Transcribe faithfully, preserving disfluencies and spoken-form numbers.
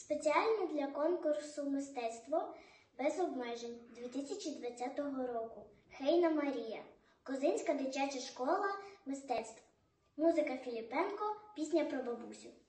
Спеціально для конкурсу «Мистецтво без обмежень» дві тисячі двадцятого року. Хейна Марія. Козинська дитяча школа мистецтв. Музика Філіпенко. Пісня про бабусю.